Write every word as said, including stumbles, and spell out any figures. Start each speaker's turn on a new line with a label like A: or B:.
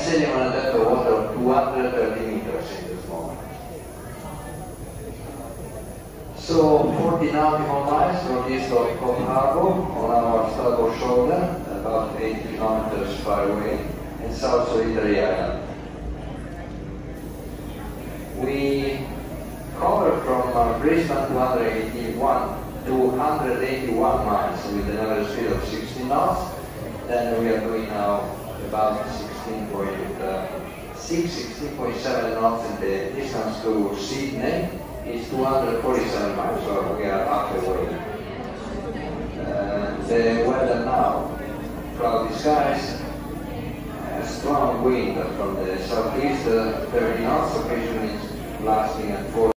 A: sailing on a depth of water of two hundred thirty meters in this moment. So forty nautical miles from east of Cold Harbor on our starboard shoulder, about eighty kilometers far away, in South Solitary Island. We covered from uh, Brisbane two hundred eighty-one to one hundred eighty-one miles with an average speed of sixteen knots. Then we are doing now about sixteen point six, sixteen point seven knots, and the distance to Sydney is two hundred forty-seven miles, so we are halfway. Uh, the weather now, cloudy skies, a strong wind from the southeast, uh, thirty knots, occasionally lasting at four.